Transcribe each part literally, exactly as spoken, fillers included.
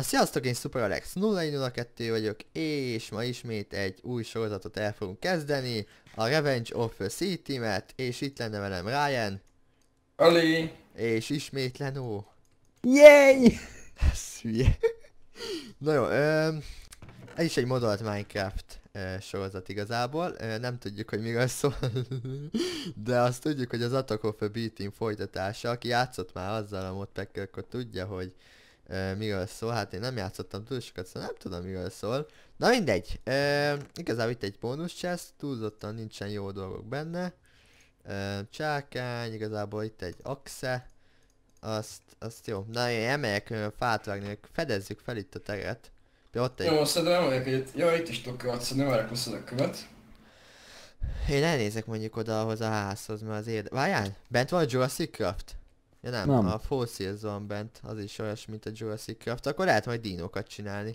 Sziasztok, én Super Alex nulla egy nulla kettő vagyok, és ma ismét egy új sorozatot el fogunk kezdeni, a Revenge of the City-met, és itt lenne velem Ryan. Ali! És ismét Lenó. Yay! Ez hülye. Na jó, ö, ez is egy modolt Minecraft ö, sorozat igazából, ö, nem tudjuk, hogy miről szól, de azt tudjuk, hogy az Attack of the B-Team folytatása, aki játszott már azzal a modpackkel, akkor tudja, hogy Uh, miről szól, hát én nem játszottam túl sokat, szóval nem tudom miről szól. Na mindegy, uh, igazából itt egy bónusz chest, túlzottan nincsen jó dolgok benne. Uh, csákány, igazából itt egy axe. Azt, azt jó. Na én emeljek uh, fát vágni, fedezzük fel itt a teret. De ott egy... Jó, szerintem nem vagyok, hogy itt... Ja, itt is tudok követ, szerintem várják hozzá a követ. Én elnézek mondjuk oda ahhoz a házhoz, mert az érde... Várjál, bent van a Jurassic Craft? Ja nem, nem, a Fossils van bent, az is olyas, mint a Jurassic Craft, akkor lehet majd dinókat csinálni.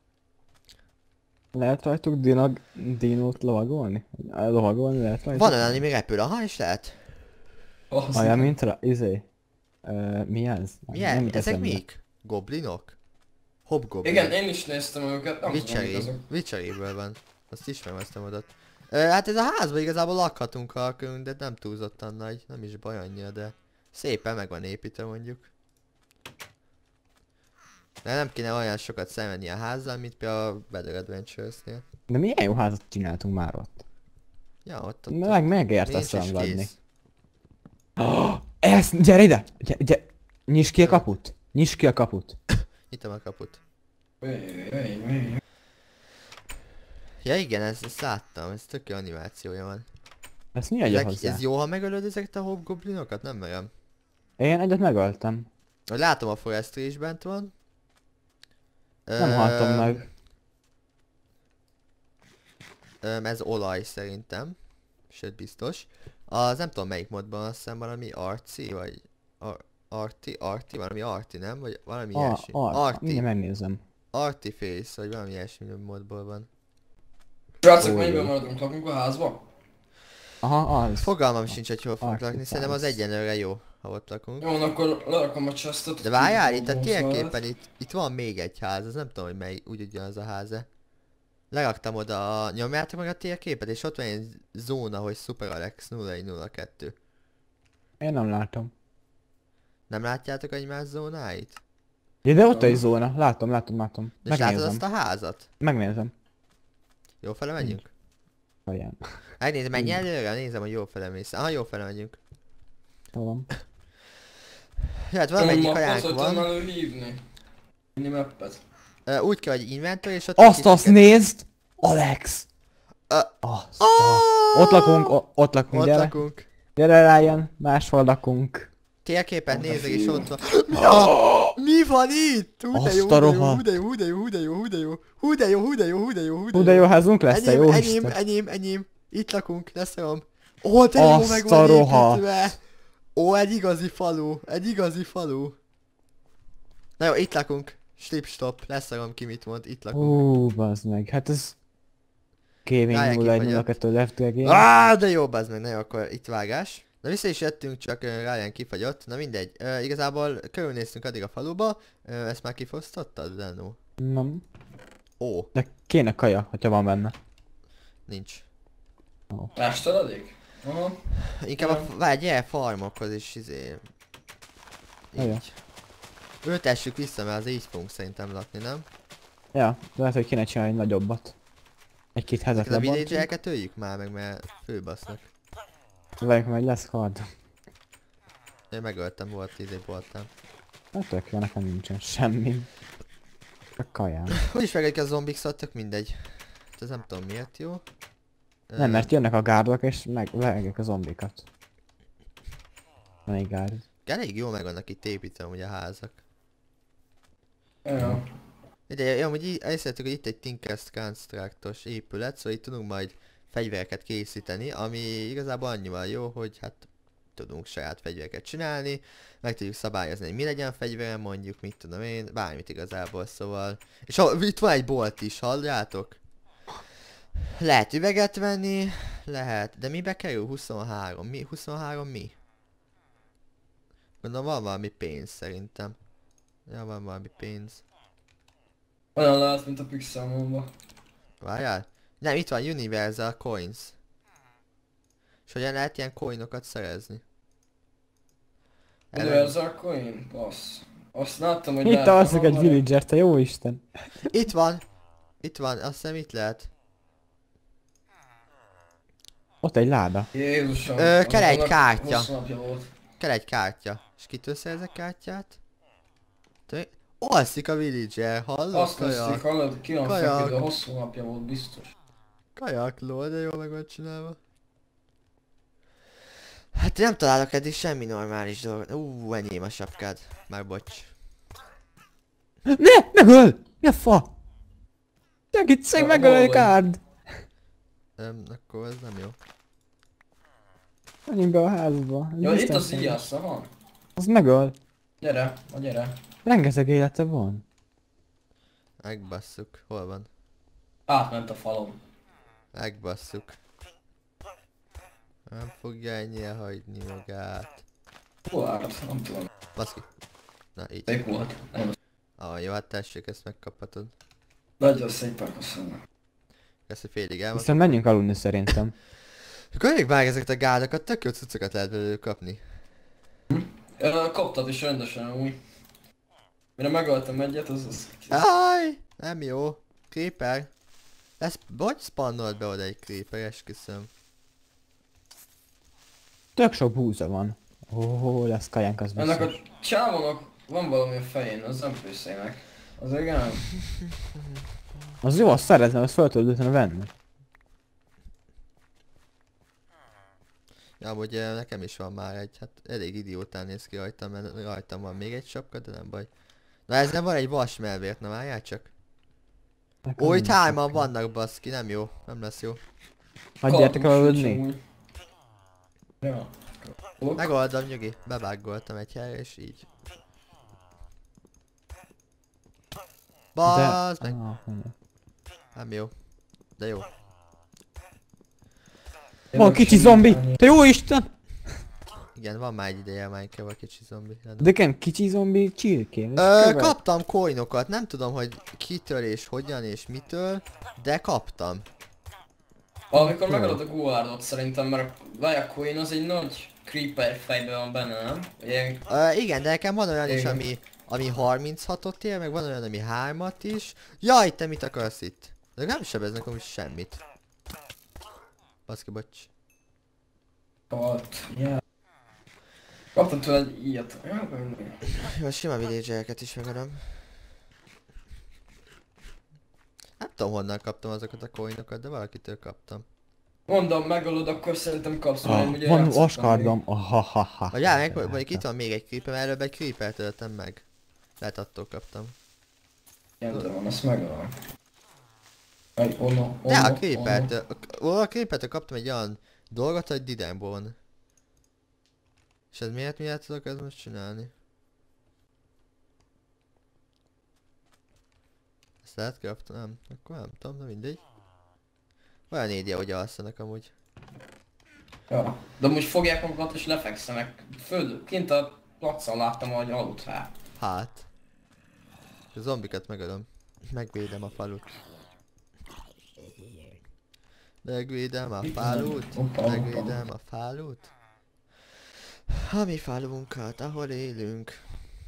Lehet rajtuk dinag, dinót lovagolni? Lovagolni lehet rajtuk? Van olyan, ami repül, aha, és lehet. Oh, Olyan, mint ra... izé... Uh, mi ez? Mi Nem ez? jut Ezek eszembe. mik? Goblinok? Hobgoblin. Igen, én is néztem őket, nem tudom, mik Witchery. azok. Witcheryből van. Azt ismerem ezt a modot. Ö, hát ez a házban igazából lakhatunk, ha akarunk, de nem túlzottan nagy. Nem is baj annyira, de szépen meg van építve mondjuk. De nem kéne olyan sokat szemelni a házzal, mint például a Better Adventures-nél. De milyen jó házat csináltunk már ott? Ja, ott ott. Meg megérte Nincs is szangladni. kész. Oh, ez, gyere ide! Gyere, gyere. Nyisd ki a kaput! Nyisd ki a kaput! Nyitom a kaput. Jöjj, jöjj, jöjj. Ja igen, ezt, ezt láttam, ez tök jó animációja van. Ez mi adja Ezek, hozzá? ez jó, ha megölöd ezeket a hobgoblinokat? Nem olyan. Én egyet megöltem. Látom a forestry is bent van. Nem haltam meg. Öm, ez olaj szerintem. Sőt biztos. Az nem tudom melyik modban, azt hiszem valami arci, vagy... Ar arti, arti, valami arti, nem? Vagy valami A, ilyesmi. ar, Arti. mindjárt megnézem. Artiface, vagy valami ilyesmi modból van. Srácok, Ó, mennyiben jó. maradunk? Lakunk a házba? Ah, Aha, az. fogalmam sincs, hogy hol fogunk lakni, Artiface. szerintem az egyenlőre jó, ha ott lakunk. Jó, akkor lerakom a chestet. De várjál, itt a Húsz térképen alatt. itt, itt van még egy ház, az nem tudom, hogy mely úgy ugyanaz a ház-e. Leraktam oda a... Nyomjátok meg a térképet, és ott van egy zóna, hogy Super Alex nulla egy nulla kettő. Én nem látom. Nem látjátok egymás zónáit? Ja, de ott egy zóna. Látom, látom, látom. De és látod Megnézem. azt a házat? Megnézem. Jó fele megyünk? Olyan. Megnézem, menj előre, nézem, hogy jó fele mész. Aha, jó fele megyünk. Tudom. Ja, hát valamelyik Tudom, kajánk azt tudtam van. előhívni. Minimappet. Ö, úgy kell, hogy inventory, és ott... Azt, azt nézd! Alex! Ö, Azt. Ah! Ott lakunk, o- ott lakunk, Ott gyere. lakunk. Gyere Ryan, máshol lakunk. Térképet Oda nézek, és fiú. ott van. Ja! Mi van itt? Hú de jó, Azt a hú de jó, hú de jó, hú de jó, hú de jó, hú de jó, hú de jó, hú de jó, hú de jó, Hú de jó házunk lesz, te Enyém, jó enyém, Isten. enyém, enyém. Itt lakunk, leszarom. Ó, de jó, Azt meg a van rohadt. építve. Ó, egy igazi falu, egy igazi falu. Na jó, itt lakunk. Slip-stop, leszarom ki mit mond, itt lakunk. Ú, bazd meg, hát ez... Gaming Rájön, nulla egy kifagyott. nulla kettő Left Game. Áááá, de jó, bazd meg, na jó, akkor itt vágás. Na vissza is jöttünk, csak uh, Ryan kifagyott. Na mindegy, uh, igazából körülnéztünk addig a faluba. Uh, ezt már kifosztottad, Leno? Nem. Ó, De kéne kaja, hogyha van benne. nincs. Rástaladik? Aha. Inkább a, várj, gyere farmokhoz is, izé... Jó. Így. Ültessük vissza, mert az így fogunk szerintem lakni, nem? Ja, de lehet, hogy kéne csinálni egy nagyobbat. Egy-két házat Ezeket a lebontunk. village-elket öljük már meg, mert főbasznak. Velünk majd lesz kard. Én megöltem, volt izé boltám. Hát tök jó, nekem nincsen semmi. Csak kajám. Hogy is megöljük a zombik, szóval tök mindegy. Hát ez nem tudom miért jó. Nem, mert jönnek a gárdok és meg leegek a zombikat. Van egy gárd. Elég jó meg vannak itt építve ugye a házak. Ja. Ide, amúgy í- észrevettük, hogy itt egy Tinker's Constructos épület, szóval itt tudunk majd fegyvereket készíteni, ami igazából annyival jó, hogy hát tudunk saját fegyvereket csinálni, meg tudjuk szabályozni, hogy mi legyen fegyverem, mondjuk, mit tudom én, bármit igazából, szóval... És ha, itt van egy bolt is, halljátok? Lehet üveget venni, lehet, de mibe kerül? huszonhárom, mi? huszonhárom mi? Gondolom van valami pénz szerintem. Ja, van valami pénz. Olyan lehet, mint a Pixelmonban. Várjál? Nem, itt van Universal Coins. És hogyan lehet ilyen coinokat szerezni? Universal Coin? Bassz. Azt láttam, hogy Itt lehet alszik egy hallani. villager, te jó isten. Itt van! Itt van, azt hiszem itt lehet. Ott egy láda. Jézusom. Ö, kell egy annak kártya. hosszú napja volt. Kell egy kártya. És kitől szerzek kártyát? Te- Alszik a villager, hallod? Azt Kajak. nézték, hallod, ki van Kajak. feküdve, hosszú napja volt biztos. Kajak, lol, de jól meg van csinálva. Hát nem találok eddig semmi normális dolgot. Ú, enyém a sapkád. Már bocs. Ne! Megöl! Mi a fa? Segítség, Ja, megöl hol egy vagy? kárd! Öm, akkor ez nem jó. Menjünk be a házba. Ja, itt Biztos az nem. Iasza van. Az megöl. Gyere, na gyere. Rengeteg élete van. Megbasszuk. Hol van? Átment a falon. Megbasszuk. Nem fogja ennyi elhagyni magát. Hol állt? Nem tudom. Baszki. Na így. Szép volt. Nem. Ah, jó, hát tessék, ezt megkaphatod. Nagyon szépen köszönöm. Ezt a félig elmondtam. Viszont menjünk aludni szerintem. Gondoljuk már ezeket a gádakat, tök jó cuccokat lehet belőlük kapni. Ö, Kaptad is rendesen úgy. Mire megöltem egyet, az az... Áj! Nem jó. Creeper. Ez, hogy spannolt be oda egy creeper, esküszöm. Tök sok búza van. Ó, lesz kajánk az Ennek a biztos. csávónak van valami a fején, az nem főszének. Az igen. Az jó, azt szeretném, azt fel tudod utána venni. Ja, amúgy eh, nekem is van már egy, hát elég idiótán néz ki rajtam, mert rajtam van még egy sapka, de nem baj. Na ez nem van egy vas melvért, na várjál csak. Nekem Ó, itt nincs hárman sok. vannak baszki, nem jó, nem lesz jó. Hagyjátok el Kartus aludni. úgy. Ja. Ok. Megoldom, nyugi, bebággoltam egy helyre és így. Bazd meg! Ah, mondja. Nem jó. De jó. Van kicsi zombi! Te jó isten! Igen, van már egy ideje Minecraft a kicsi zombi. Rendben. De igen, kicsi zombi csirkén. és Ö, követ. kaptam coinokat, nem tudom, hogy kitől és hogyan és mitől, de kaptam. Amikor megadod a guardot szerintem, mert a Vaya Coin az egy nagy creeper fejben van benne, nem? Ilyen... Ö, igen, de nekem van olyan is, Igen. ami, ami harminchatot ér, meg van olyan, ami hármat is. Jaj, te mit akarsz itt? De nem sebeznek amúgy semmit. Baszki, bocs. Kalt. Yeah. Kaptam tőle egy ilyet. Ja, Jó, a sima villagereket is megadom. Nem tudom honnan kaptam azokat a coinokat, de valakitől kaptam. mondom, megölöd, akkor szerintem kapsz Ah, majd, ugye van játszottam vaskardom. Ah, ha, ha, ha. Vagy jár, meg, vagy itt van még egy creeper, mert előbb egy creeper töltem meg. Lehet attól kaptam. még. Igen, de van, azt megölöm. Egy ono, ono, De a ono. creepertől, a creepertől kaptam egy olyan dolgot, hogy Didemborn. És ez miért miért tudok ezt most csinálni? Ezt lehet crafton? Nem, akkor nem tudom, de mindegy. Olyan édia, hogy alszanak amúgy. Ja. De most fogják magukat és lefekszenek. Föld, kint a placon láttam, hogy aludt rá. Hát. És a zombikat megadom. Megvédem a falut. Megvédem a falut. Hoppa, hoppa. Megvédem a falut. A mi falunkat, ahol élünk.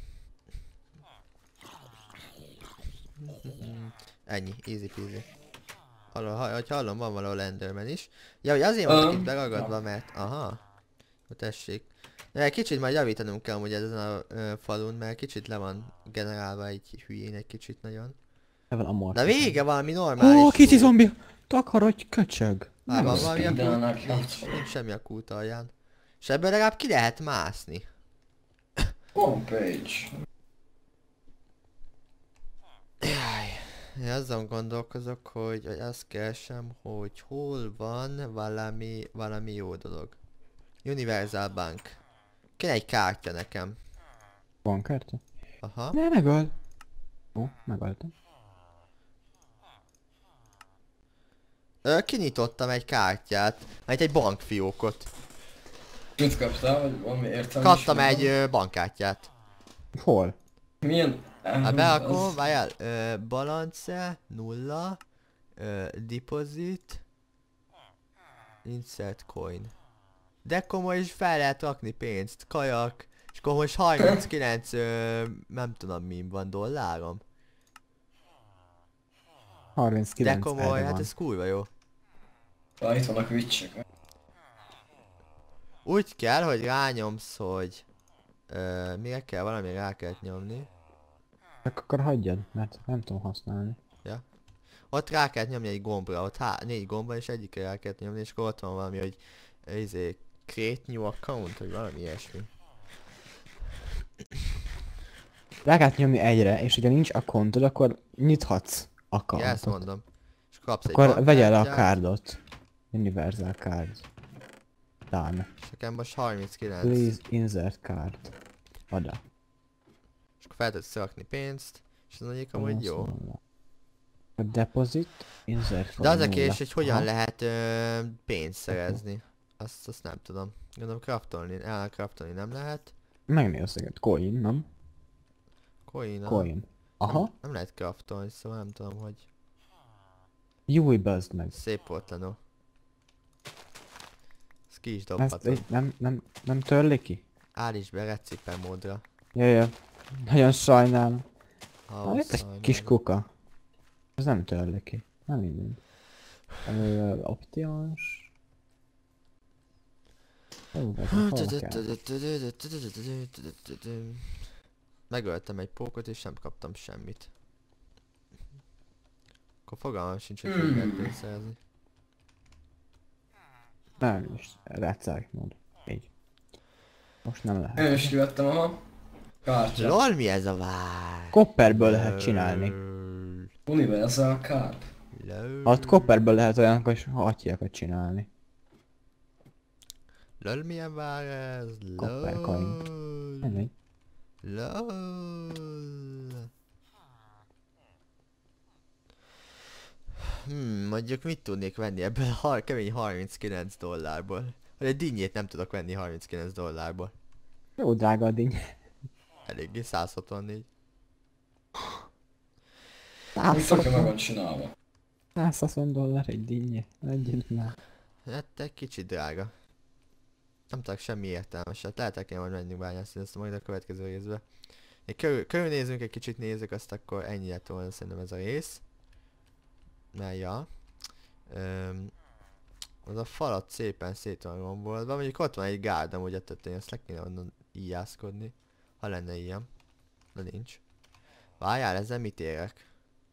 Ennyi, easy peasy. Hallom, ha, hogy hallom, van valahol Enderman is. Ja, hogy azért vannak Öm, itt beragadva, ja. mert... Aha. Jó, tessék. De egy kicsit majd javítanunk kell amúgy ezen a ö, falun, mert kicsit le van generálva egy hülyén egy kicsit nagyon. Le van a mort. De vége valami normális. Ó, kicsi kút. zombi! Takarodj, köcsög! Á, van Az valami a kút? speedelnek, Nincs, nincs semmi a kút alján. És ebből legalább ki lehet mászni. Homepage. Jaj. Én azon gondolkozok, hogy hogy azt keresem, hogy hol van valami, valami jó dolog. Universal Bank. Kéne egy kártya nekem. Van kártya? Aha. Ne, megöl! Ó, megöltem. Ö, kinyitottam egy kártyát, mert egy bankfiókot. Mit kaptál, vagy valami értelmes? Kaptam egy ö, bankkártyát. Hol? Milyen? Hát beakom, várjál, ö, balance, nulla, ö, deposit, insert coin. De komoly is fel lehet rakni pénzt, kajak, és akkor most harminckilenc, ö, nem tudom mi van, dollárom. harminckilenc De komoly, erre hát van. ez kurva jó. Ah, itt vannak vicsek. Úgy kell, hogy rányomsz, hogy... Ö, mire kell, valami rá kell nyomni. Csak akkor hagyjad, mert nem tudom használni. Ott rá kell nyomni egy gombra, ott há négy gomba és egyikre rá kell nyomni, és akkor ott van valami, hogy... Izé, create new account, vagy valami ilyesmi. Rá kell nyomni egyre, és hogyha nincs accountod, akkor nyithatsz Ja, ezt accountot. mondom. És kapsz egy Akkor vegyél le a bankkártyát, cardot. Universal card. Done. és nekem most harminckilenc. Please insert card. Oda. És akkor fel tudsz rakni pénzt, és az mondjuk amúgy jó. A deposit, insert De az a nulla. kérdés, hogy hogyan Aha. lehet ö, pénzt szerezni. Azt, azt nem tudom. Gondolom craftolni, el craftolni nem lehet. Megnézzük, coin, nem? Coin, Coin. Aha. Nem, nem lehet craftolni, szóval nem tudom, hogy Júj, bazd meg. szép volt lenó. Ezt ki is Ezt dobhatod. így nem, nem, nem törli ki? Állíts be recipe módra. Jaj, nagyon sajnálom. Ha Ah, itt egy kis kuka. Ez nem törli ki. Nem minden. Ö, options. Ó, ez hol kell? Megöltem egy pókot és nem kaptam semmit. Akkor fogalmam sincs, hogy Hmm. hogy lehet pénzt szerezni. Nem is. Recelk mód. Így. Most nem lehet. Én is kivettem, aha. Kártya. Lol, mi ez a vár? Copperből lehet csinálni. Lol. Universal card. Lol. Ott copperből lehet olyanokat is hatjákat csinálni. Lol, milyen vár ez? Copper coin. Nem Lol. így. Lol. Hmm, mondjuk mit tudnék venni ebből a har kemény harminckilenc dollárból? Hogy egy dinnyét nem tudok venni harminckilenc dollárból. Jó drága a díny. Eléggé száz hatvannégy. Mit szokja meg van csinálva? száz húsz dollár egy dinnye. Egyet már. Hát egy kicsit drága. Nem tudok semmi értelmeset. Lehet kell majd menjünk bányászni, ezt majd a következő részbe. Még körül, körülnézünk, egy kicsit nézzük, azt akkor ennyi lett volna szerintem ez a rész. Mert ja. Öm, az a falat szépen szét van rombolva. Mondjuk ott van egy gárd amúgy a tetején, azt le kéne onnan íjászkodni. Ha lenne ilyen. De nincs. Várjál, ezzel mit érek?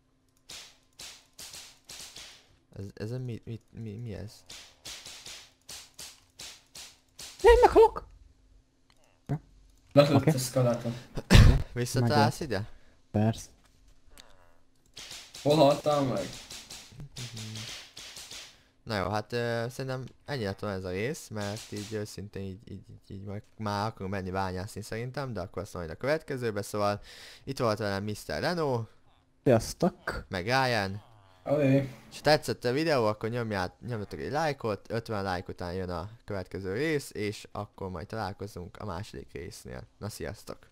Ez, ezen mi, mi, mi, mi ez? Én meghalok! Lefőtt Oké. a skaláton. Visszatalálsz ide? Persze. Hol haltál meg? Na jó, hát ö, szerintem ennyi lett volna ez a rész, mert így őszintén így, így, így, így majd már akarunk menni bányászni szerintem, de akkor azt majd a következőbe, szóval itt volt velem miszter Reno, Sziasztok! meg Ryan, Alé. és ha tetszett a videó, akkor nyomját, nyomjatok egy lájkot, ötven like után jön a következő rész, és akkor majd találkozunk a második résznél. Na sziasztok!